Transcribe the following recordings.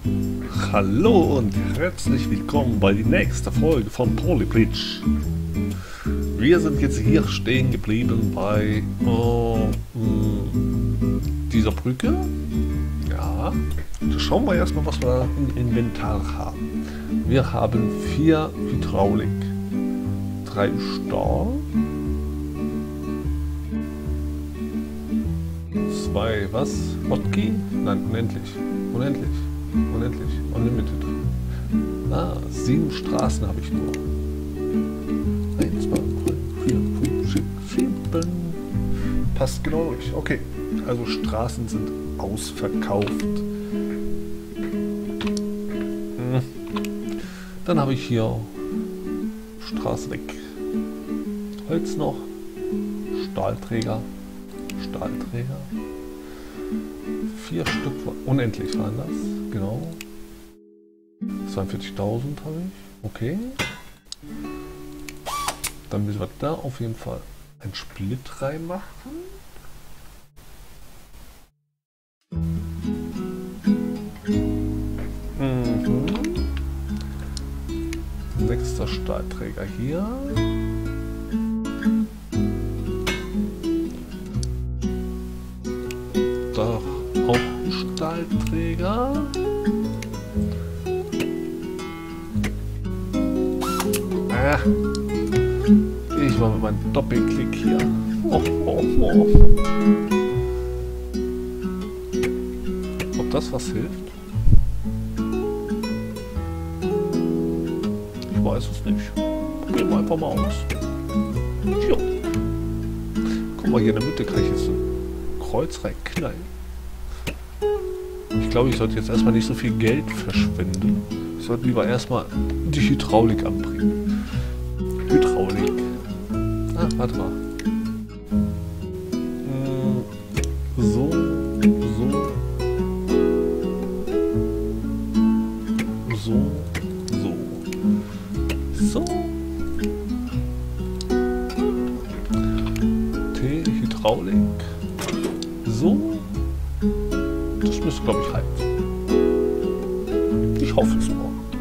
Hallo und herzlich willkommen bei der nächsten Folge von Polybridge. Wir sind jetzt hier stehen geblieben bei dieser Brücke. Ja, da schauen wir erstmal, was wir im Inventar haben. Wir haben 4 Hydraulik, 3 Stahl, 2 was? Hotkey? Nein, unendlich. Unlimited. 7 Straßen habe ich nur. 1, 2, 3, 4, 5, 6, 7. Passt genau durch. Okay, also Straßen sind ausverkauft. Dann habe ich hier Straße weg. Holz noch. Stahlträger. 4 Stück, unendlich waren das, genau. 42.000 habe ich, okay. Dann müssen wir da auf jeden Fall einen Split reinmachen. Nächster Stahlträger hier. Da auch ein Stahlträger. Ich mache mal einen Doppelklick hier. Ob das was hilft? Ich weiß es nicht. Probieren wir einfach mal aus. Jo. Guck mal, hier in der Mitte kann ich jetzt ein Kreuz reinknallen. Ich glaube, ich sollte jetzt erstmal nicht so viel Geld verschwenden. Ich sollte lieber erstmal die Hydraulik anbringen. Hydraulik. Warte mal. So. Hydraulik. So. Das müsste, glaube ich, halten. Ich hoffe es mal.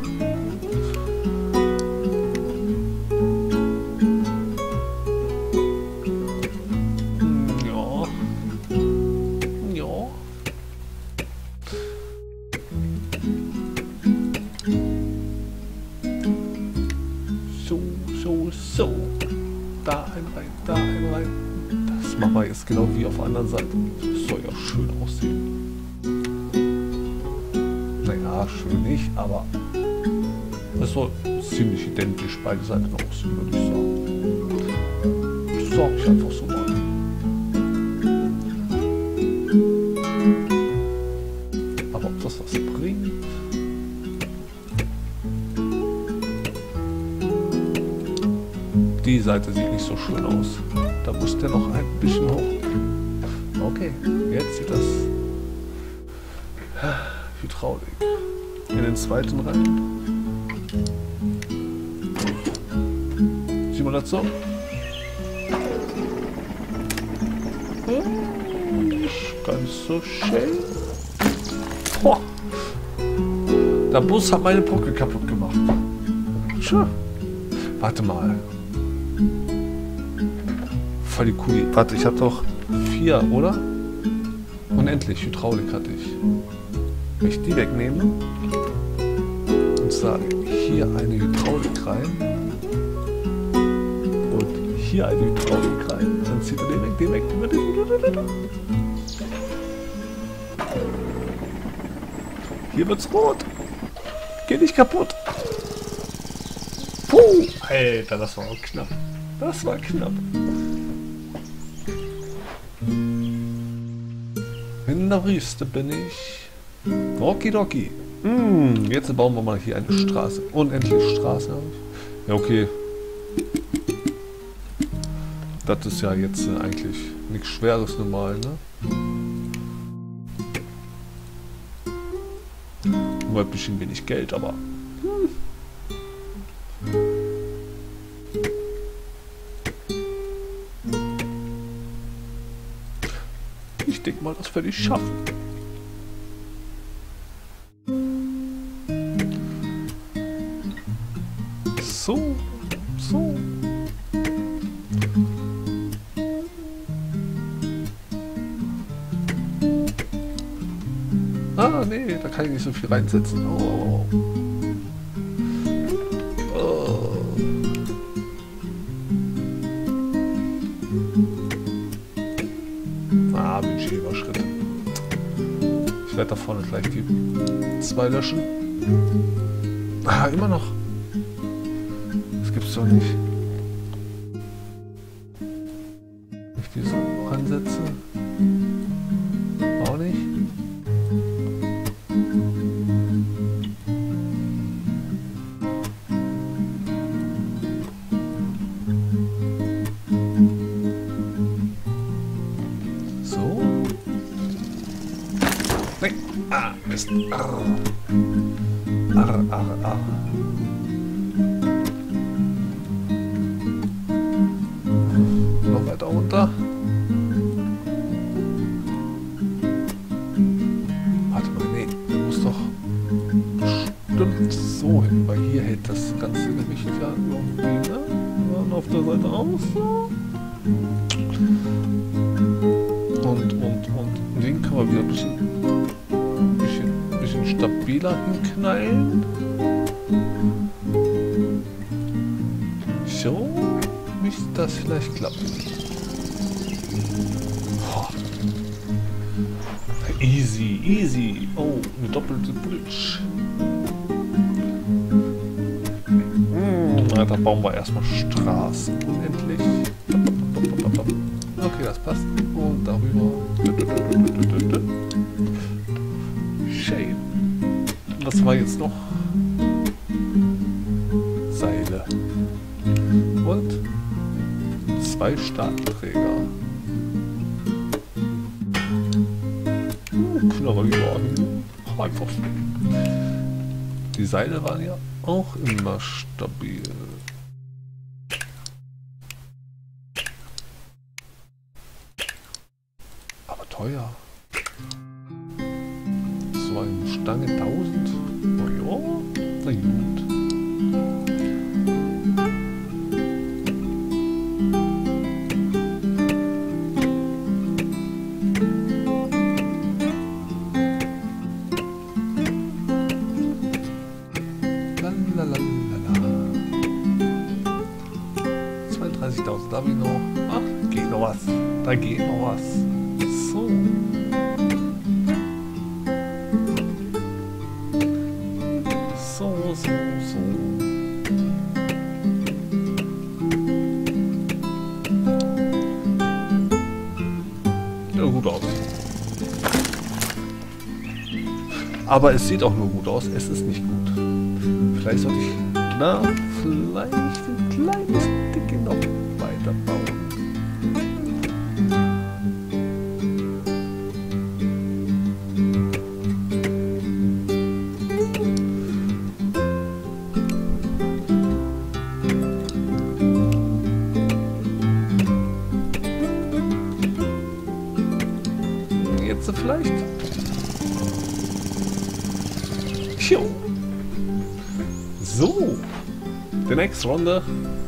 Ja. So. Da ein rein. Das machen wir jetzt genau wie auf der anderen Seite. Das soll ja schön aussehen. Naja, schön nicht, aber es soll ziemlich identisch beide Seiten aussehen, würde ich sagen. Das sage ich einfach so mal. Aber ob das was bringt? Die Seite sieht nicht so schön aus. Da muss der noch ein bisschen hoch. Okay, jetzt sieht das Hydraulik in den zweiten rein. Simulation. Nicht ganz so schön. Boah. Der Bus hat meine Brücke kaputt gemacht. Tja. Warte mal. Voll die Kuli. Warte, ich hatte doch 4, oder? Unendlich Hydraulik hatte ich. Wenn ich die wegnehme und sage, hier eine Hydraulik rein und hier eine Hydraulik rein, dann zieht er den weg. Hier wird's rot. Geh nicht kaputt. Puh, Alter, das war auch knapp. Das war knapp. In der Wüste bin ich. Okidoki. Jetzt bauen wir mal hier eine Straße. Unendlich Straße habe ich. Ja, okay. Das ist ja jetzt eigentlich nichts Schweres normal, ne? Nur ein bisschen wenig Geld, aber. Ich denke mal, das werde ich schaffen. So. So. Ah, nee, da kann ich nicht so viel reinsetzen. Oh. Oh. Ah, Budget überschritten. Ich werde da vorne gleich die 2 löschen. Ah, immer noch. Das gibt's doch nicht. Wenn ich die so ransetze. Auch nicht. So. Nee. Ah, Mist. Arr. Arr, arr, arr. Noch weiter runter. Warte mal, nee, der muss doch bestimmt so hin, weil hier hält das ganze Gewicht ja irgendwie, ne? Und auf der Seite auch so. Und den kann man wieder ein bisschen stabiler hinknallen. So müsste das vielleicht klappen. Oh. Easy, easy. Oh, eine doppelte Bridge. Da bauen wir erstmal Straßen. Endlich. Okay, das passt. Und darüber. Shame. Was war jetzt noch? Seile. Und 2 Stahlträger. Knarre überall. Einfach. Die Seile waren ja auch immer stabil. Aber teuer. So eine Stange 1000. Oh ja, na gut. Lalalala. 32.000 habe ich noch. Ach, geht noch was. Da geht noch was. So. So. Ja, gut aus. Aber es sieht auch nur gut aus, es ist nicht gut. Vielleicht sollte ich, vielleicht ein kleines Stückchen noch weiterbauen. Jetzt vielleicht. Jo. So. Die nächste Runde.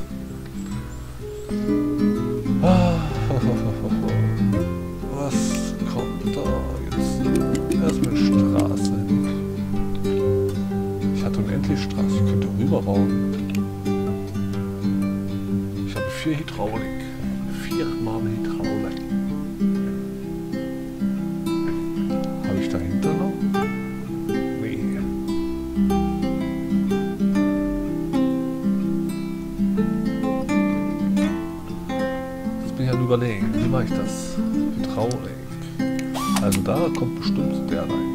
Was kommt da jetzt? Erstmal Straße. Ich hatte unendlich Straße. Ich könnte rüberbauen. Ich habe 4 Hydraulik. 4-mal Hydraulik. Habe ich dahinter noch? Nee. Jetzt bin ich am Überlegen. Wie mache ich das? Hydraulik. Also da kommt bestimmt der rein.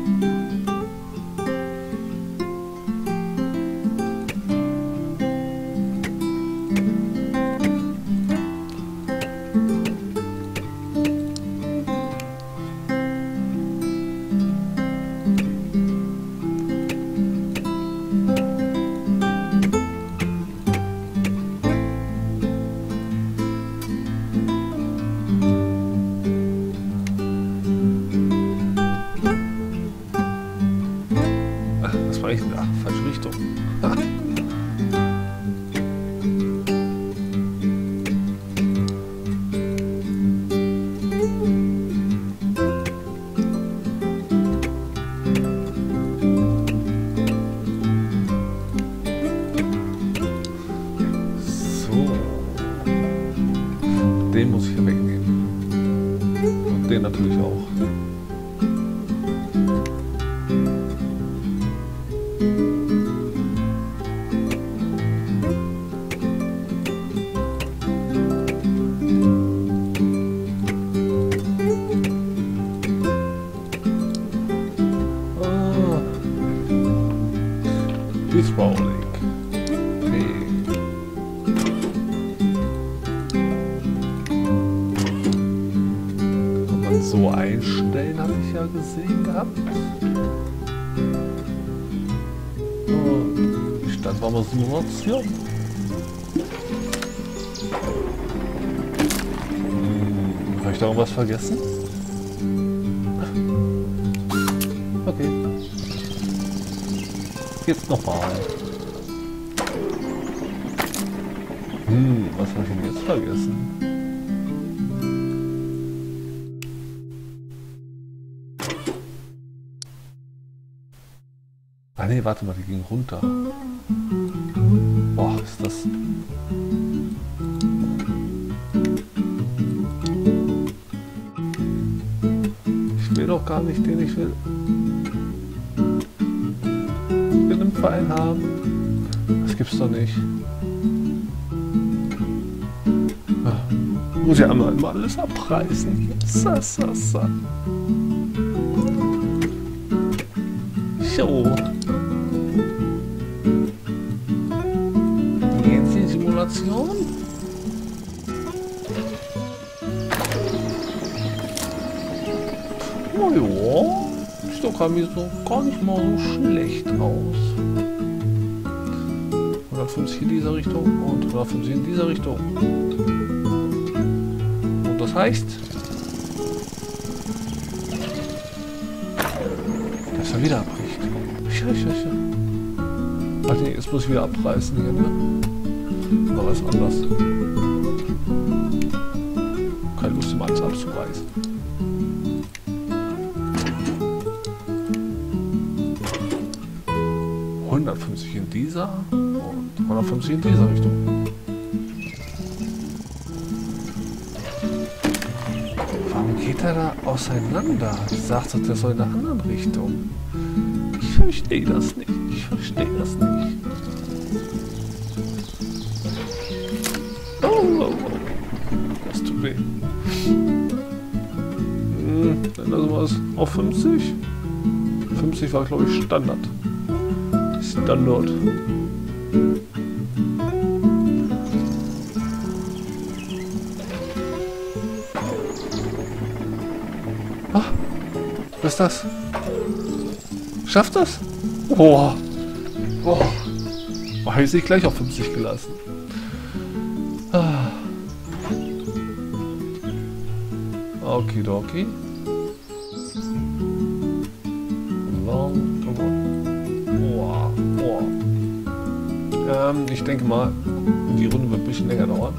Falsche Richtung. den muss ich ja wegnehmen. Und den natürlich auch. Rolling. Okay. Kann man so einstellen, habe ich ja gesehen gehabt. So, Stadtwarmer Simulation. Habe ich da irgendwas vergessen? Okay. Jetzt nochmal. Was habe ich denn jetzt vergessen? Ah ne, warte mal, die ging runter. Boah, ist das... Ich will doch gar nicht den ich will. Ich will einen Verein haben. Das gibt's doch nicht. Muss ja einmal alles abreißen. So. Jetzt die Simulation. Oh ja, sieht doch gar nicht mal so schlecht aus. 150 in dieser Richtung und 150 in dieser Richtung. Und das heißt, dass er wieder abbricht. Ach nee, jetzt muss ich wieder abreißen hier, ne? Aber ist anders. Keine Lust, um alles abzureißen. ...150 in dieser und 150 in dieser Richtung. Warum geht er da auseinander? Sagt er, der soll in einer anderen Richtung. Ich verstehe das nicht. Oh. Das tut weh. Dann lassen wir es auf 50. 50 war, glaube ich, Standard. Ach, was ist das? Schafft das? Oh, habe ich sich gleich auf 50 gelassen. Okidoki. Ich denke mal, die Runde wird ein bisschen länger dauern.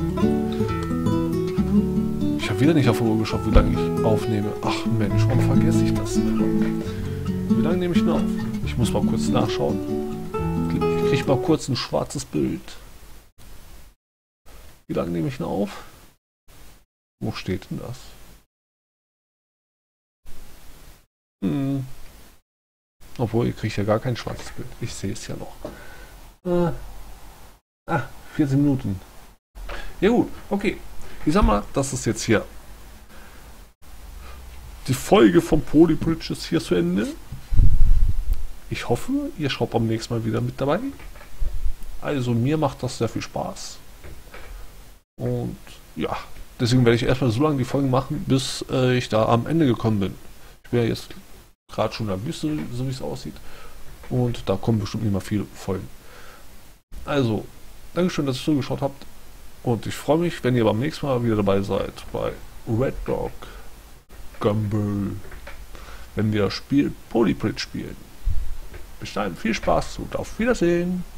Ich habe wieder nicht auf die Uhr geschaut, wie lange ich aufnehme. Ach Mensch, warum vergesse ich das immer? Wie lange nehme ich denn auf? Ich muss mal kurz nachschauen. Ich kriege mal kurz ein schwarzes Bild. Wie lange nehme ich denn auf? Wo steht denn das? Obwohl, ihr kriegt ja gar kein schwarzes Bild. Ich sehe es ja noch. 14 Minuten. Ja gut, okay. Ich sag mal, das ist jetzt hier die Folge von Polybridge ist hier zu Ende. Ich hoffe, ihr schaut beim nächsten Mal wieder mit dabei. Also mir macht das sehr viel Spaß. Und ja, deswegen werde ich erstmal so lange die Folgen machen, bis ich da am Ende gekommen bin. Ich bin ja jetzt gerade schon in der Wüste, so wie es aussieht. Und da kommen bestimmt nicht mehr viele Folgen. Also, Dankeschön, dass ihr zugeschaut habt. Und ich freue mich, wenn ihr beim nächsten Mal wieder dabei seid bei Red Dog Gumball, wenn wir das Spiel Polybridge spielen. Bis dahin viel Spaß und auf Wiedersehen.